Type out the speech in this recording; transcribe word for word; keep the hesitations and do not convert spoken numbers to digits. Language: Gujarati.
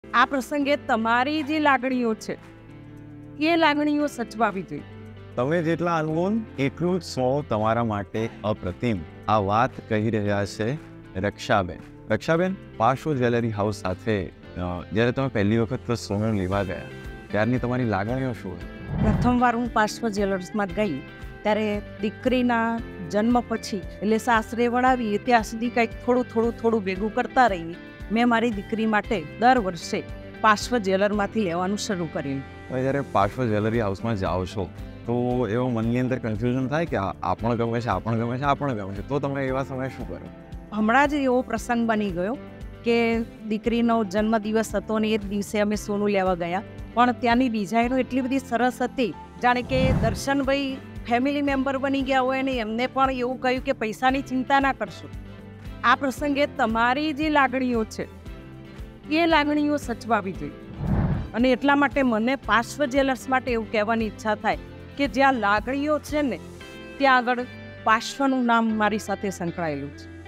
આ પ્રસંગે તમારી જે લાગણીઓ છે એ લાગણીઓ સચવાવી જોઈએ. તમે જેટલા અનમોલ એટલું જ સો તમારા માટે અપ્રતિમ. આ વાત કહી રહ્યા છે રક્ષાબેન. રક્ષાબેન, પાશો જ્વેલરી હાઉસ સાથે જ્યારે તમે પહેલી વખત સોનું લેવા ગયા ત્યારની તમારી લાગણીઓ શું હતી? પ્રથમવાર હું પાશ્વ જ્વેલર્સમાં ગઈ ત્યારે દીકરીના જન્મ પછી એટલે સાસરે વળાવી ત્યાં સુધી કંઈક થોડું થોડું થોડું ભેગું કરતા રહી. મેં મારી દીકરી માટે દર વર્ષે પાશ્વ જ્વેલરમાંથી લેવાનું શરૂ કર્યું. તમે જ્યારે પાશો જ્વેલરી હાઉસમાં જાઓ છો તો એવો મનની અંદર કન્ફ્યુઝન થાય કે આ પણ ગમે છે, આ પણ ગમે છે, આ પણ ગમે છે, તો તમે એવા સમયે શું કરો? હમણાં જ એવો પ્રસંગ બની ગયો કે દીકરીનો જન્મદિવસ હતો ને એ જ દિવસે અમે સોનું લેવા ગયા, પણ ત્યાંની ડિઝાઇનો એટલી બધી સરસ હતી જાણે કે દર્શનભાઈ ફેમિલી મેમ્બર બની ગયા હોય ને એમને પણ એવું કહ્યું કે પૈસાની ચિંતા ના કરશો. આ પ્રસંગે તમારી જે લાગણીઓ છે એ લાગણીઓ સચવાવી જોઈએ. અને એટલા માટે મને પાશ્વ જ્વેલર્સ માટે એવું કહેવાની ઈચ્છા થાય કે જ્યાં લાગણીઓ છે ને ત્યાં આગળ પાશ્વનું નામ મારી સાથે સંકળાયેલું છે.